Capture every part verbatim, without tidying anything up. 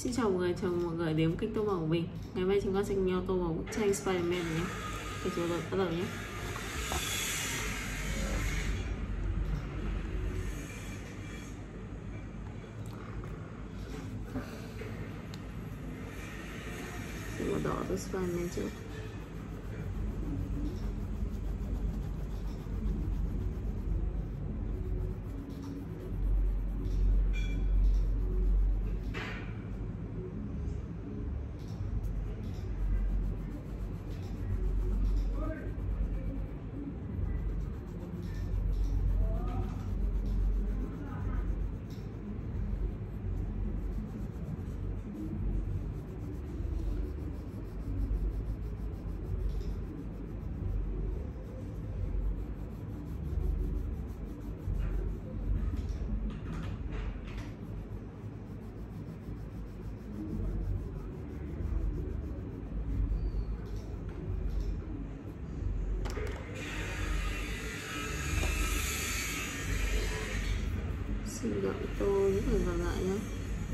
Xin chào mọi người, chào mọi người đến kênh tô màu của mình. Ngày mai chúng ta sẽ cùng nhau tô màu bức tranh Spider-Man nhé. Bây giờ bắt đầu nhé. Màu đỏ tô Spider-Man trước. Xin đợi tô những phần còn lại nhé.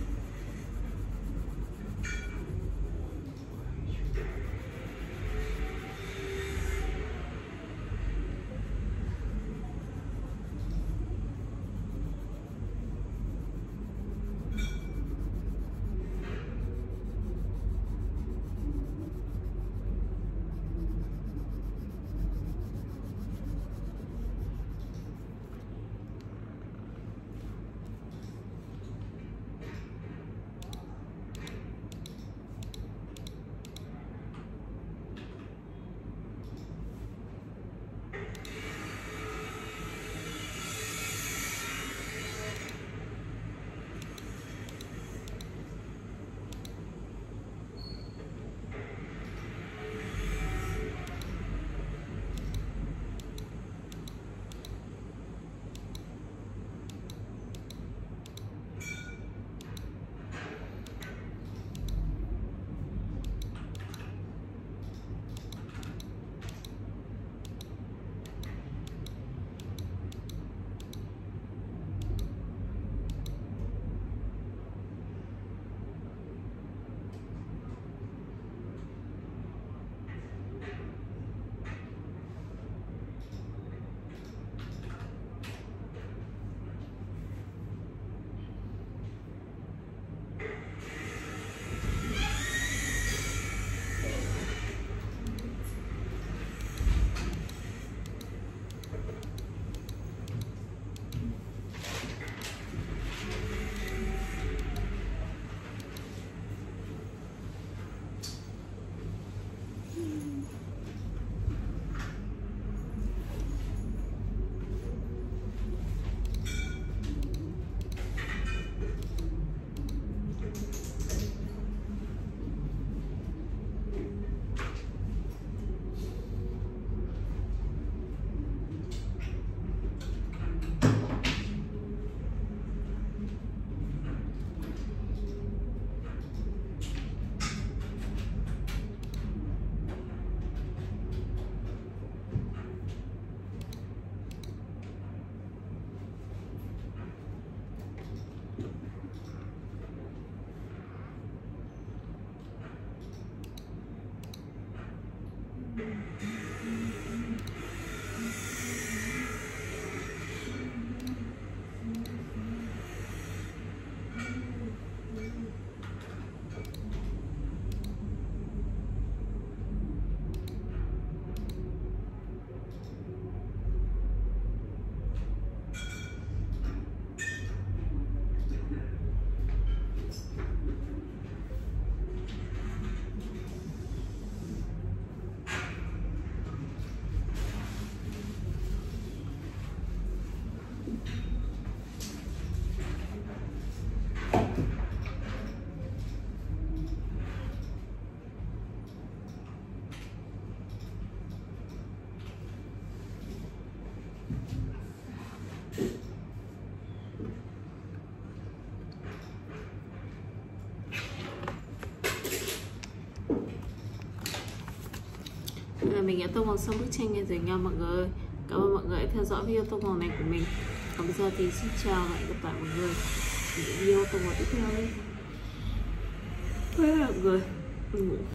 Mình đã tô màu xong bức tranh này rồi nha mọi người. Cảm ơn mọi người đã theo dõi video tô màu này của mình. Còn bây giờ thì xin chào và hẹn gặp lại mọi người ở những video tô màu tiếp theo. Thế là người ngủ.